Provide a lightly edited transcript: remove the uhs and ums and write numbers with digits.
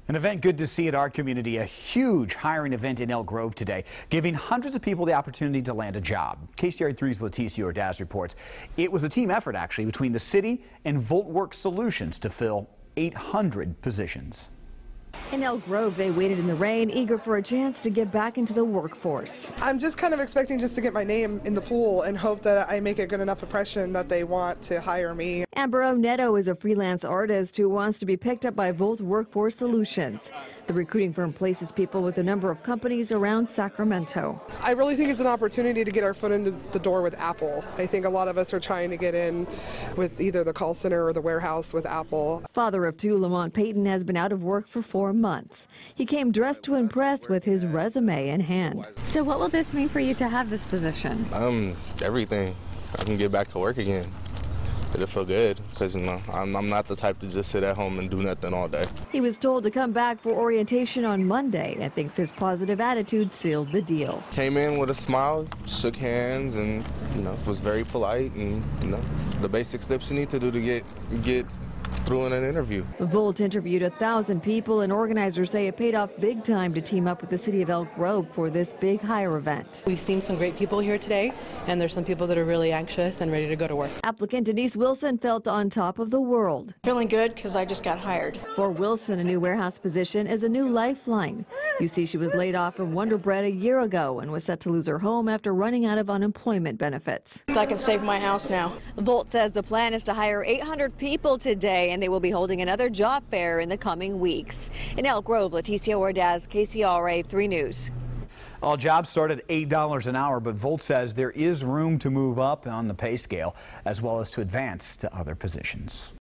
An event good to see at our community, a huge hiring event in Elk Grove today, giving hundreds of people the opportunity to land a job. KCRA 3's Leticia Ordaz reports it was a team effort actually between the city and VoltWorks Solutions to fill 800 positions. In Elk Grove, they waited in the rain, eager for a chance to get back into the workforce. I'm just kind of expecting just to get my name in the pool and hope that I make a good enough impression that they want to hire me. Amber Neto is a freelance artist who wants to be picked up by Volt Workforce Solutions. The recruiting firm places people with a number of companies around Sacramento. I really think it's an opportunity to get our foot into the door with Apple. I think a lot of us are trying to get in with either the call center or the warehouse with Apple. Father of two, Lamont Payton, has been out of work for 4 months. He came dressed to impress with his resume in hand. So what will this mean for you to have this position? Everything. I can get back to work again. It'll feel good because, I'm not the type to just sit at home and do nothing all day. He was told to come back for orientation on Monday and thinks his positive attitude sealed the deal. Came in with a smile, shook hands, and, was very polite, and, the basic steps you need to do to get through in an interview. Volt interviewed 1,000 people, and organizers say it paid off big time to team up with the city of Elk Grove for this big hire event. We've seen some great people here today, and there's some people that are really anxious and ready to go to work. Applicant Denise Wilson felt on top of the world. Feeling good because I just got hired. For Wilson, a new warehouse position is a new lifeline. You see, she was laid off from Wonder Bread a year ago and was set to lose her home after running out of unemployment benefits. I can save my house now. Volt says the plan is to hire 800 people today, and they will be holding another job fair in the coming weeks. In Elk Grove, Leticia Ordaz, KCRA 3 News. All jobs start at $8 an hour, but Volt says there is room to move up on the pay scale as well as to advance to other positions.